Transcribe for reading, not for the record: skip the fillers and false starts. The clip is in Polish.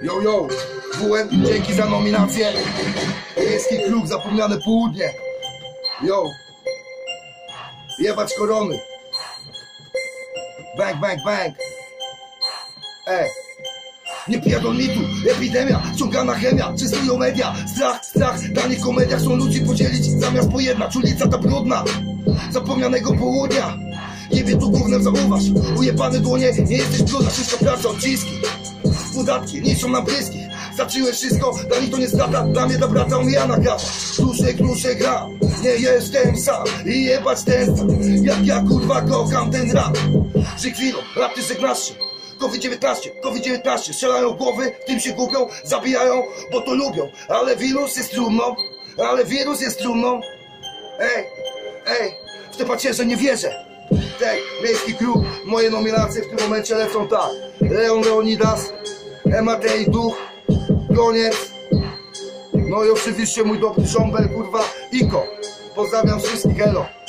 Yo, yo, WM, dzięki za nominację. Miejski klub, zapomniane południe. Yo, jebać korony. Bang, bang, bang. Nie pierdol mi tu, epidemia, ciągana chemia, czystują media. Strach, strach, dla nich komediach są ludzi podzielić zamiast pojednać. Ulica ta brudna, zapomnianego południa. Jebie tu gównem, zauważ, ujebane dłonie, nie jesteś brudna. Wszystko praca, odciski, podatki, niszczą nam bliskich. Zacząłeś wszystko, dla nich to nie strata, dla mnie ta brata omijana gata. Klusze gra, nie jestem sam i jebać ten sam. Jak ja kurwa kocham ten rap. Że chwilą, rap ty żegnasz się. COVID-19, strzelają głowy, tym się gubią, zabijają, bo to lubią. Ale wirus jest trumną, w te pacierze nie wierzę. Miejski klub, moje nominacje w tym momencie lecą tak. Leon Leonidas, Matej Duch, Koniec. No i oczywiście mój dobry żąbel, kurwa, Iko. Pozdrawiam wszystkich, elo.